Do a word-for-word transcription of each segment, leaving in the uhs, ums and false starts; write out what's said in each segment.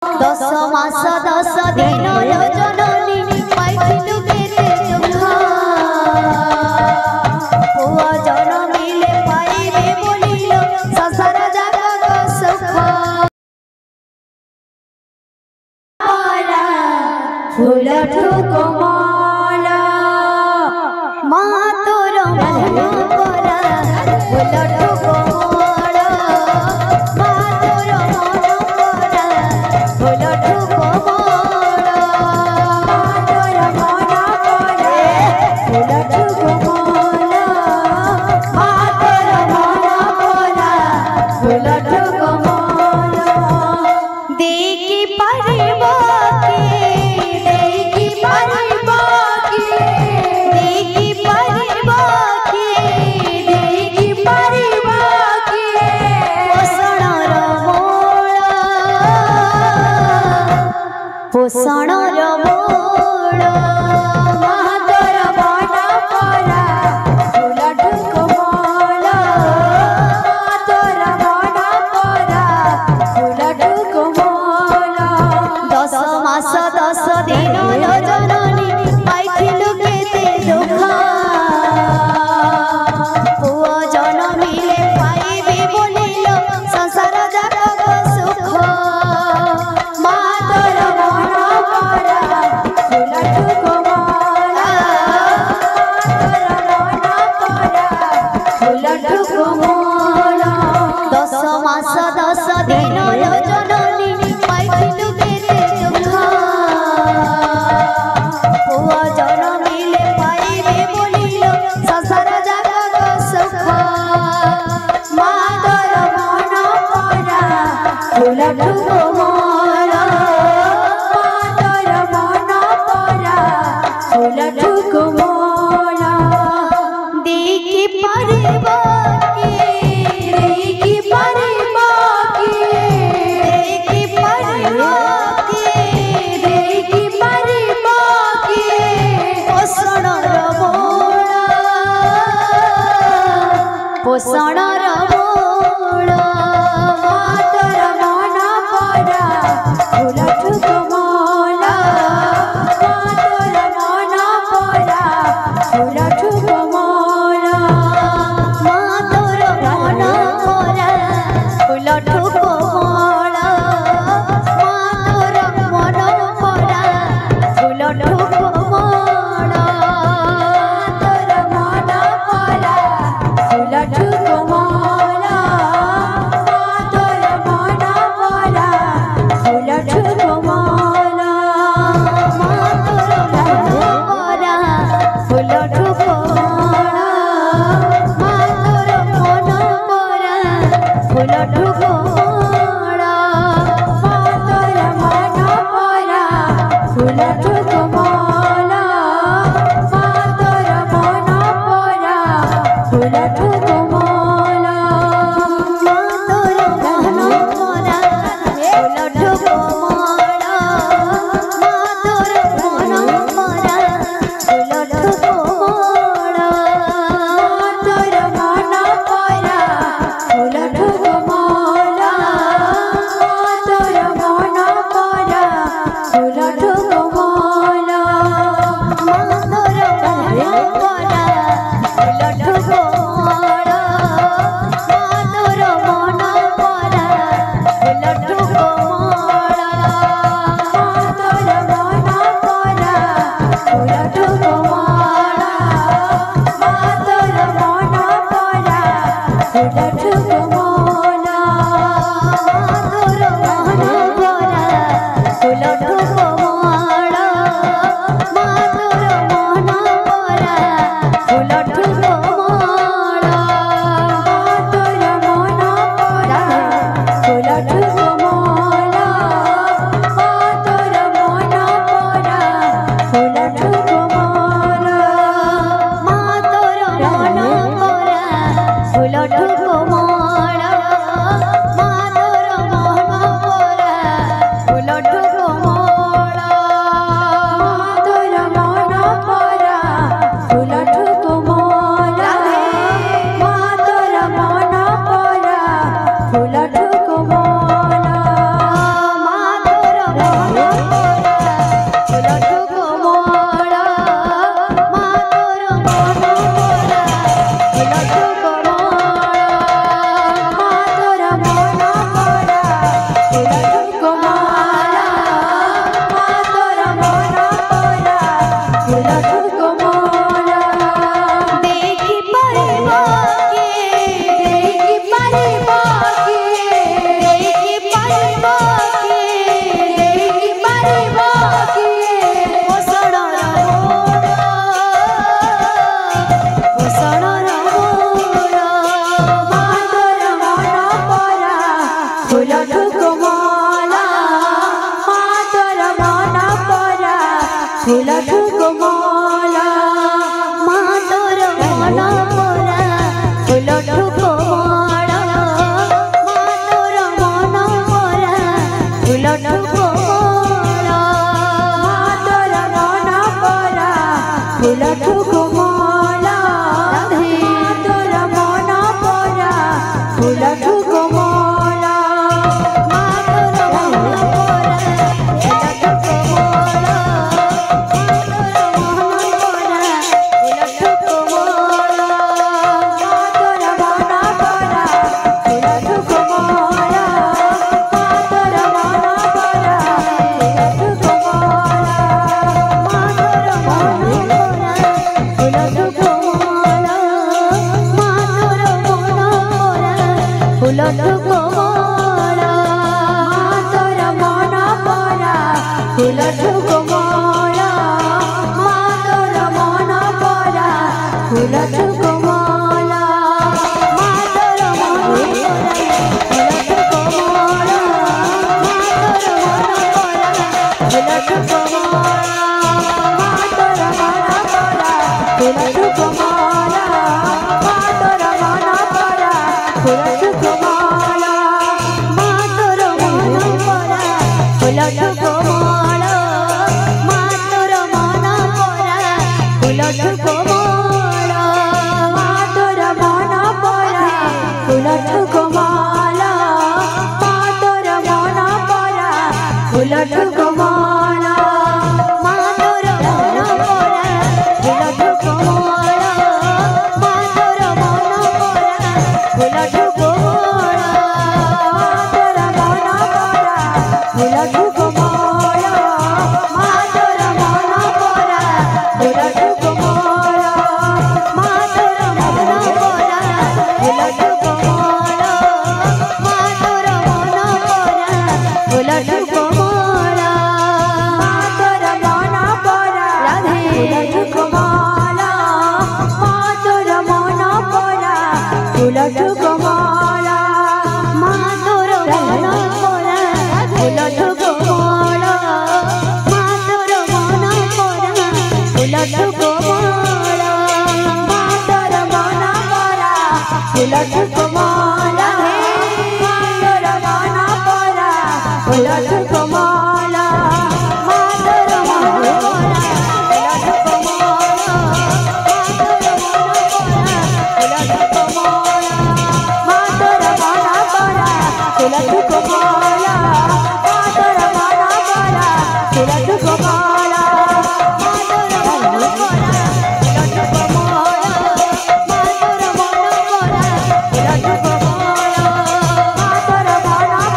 दस मास दस दिन जननी पाइलु केते दुख पुआ जनमिले पाइबे बोलिल संसार जगत सुख फूल ठुकमल माँ तोर मन परा फूल ठुकमल माँ तोर मन परा फूल ठुकमल माँ तोर मन परा फूल ठुकमल माँ तोर मन परा फूल ठुकमल देखी परिबो पोषण रमोड़ माँ तोर मन परा फूल ठुकमल माँ तोर मन परा फूल ठुकमल दस मास दस दिन जननी पाइलु केते दुख पुआ जनमिले पाइबे बोलिल संसार जगत सुख माँ तोर दस मास दस दिन जननी पाइलु केते दुख पुआ जनमिले पाइबे बोलिल संसार जगत सुख माँ तोर मन परा फूल ठुकमल माँ तोर मन परा फूल ठुकमल देखी परिबो पोषण रमोड़ माँ तोर मन परा फूल ठुकमल माँ तोर मन परा फूल ठुकमल माँ तोर मन परा फूल ठुकमल माँ तोर मन परा फूल ठुकमल तोर मन परा फूल ठुकमल माँ तोर मन परा फूल ठुकमल माँ तोर मन परा फूल ठुकमल माँ तोर मन परा फूल ठुकमल माँ तोर मन परा फूल ठुकमल माँ तोर मन परा फूल ठुकमल माँ तोर मन परा फूल ठुकमल माँ तोर मन परा फूल ठुकमल माँ तोर मन परा फूल ठुकमल माँ तोर मन परा फूल ठुकमल माँ तोर मन परा फूल ठुकमल माँ तोर मन परा फूल ठुकमल माँ तोर मन परा फूल ठुकमल माँ तोर मन परा फूल ठुकमल माँ तोर मन परा फूल ठुकमल माँ तोर मन परा फूल ठुकमल माँ तोर मन परा फूल ठुकमल माँ तोर मन परा फूल ठुकमल माँ तोर मन परा फूल ठुकमल माँ तोर मन परा फूल ठुकमल। ঠুকমালা মা তোর মন পরা ফুল ঠুকমালা দেখি পারিব কে দেখি পারিব কে দেখি পারিব কে দেখি পারিব কে পোষণর মোর পোষণর মোর মা তোর মন পরা ফুল ঠুকমালা মা তোর মন পরা ফুল ঠুকমালা মা তোর মন পরা ফুল ঠুকমালা মা তোর মন পরা ফুল ঠুকমালা মা তোর মন পরা ফুল ঠুকমালা মা তোর মন পরা ফুল ঠুকমালা মা তোর মন পরা ফুল ঠুকমালা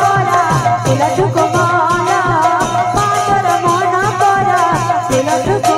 Full of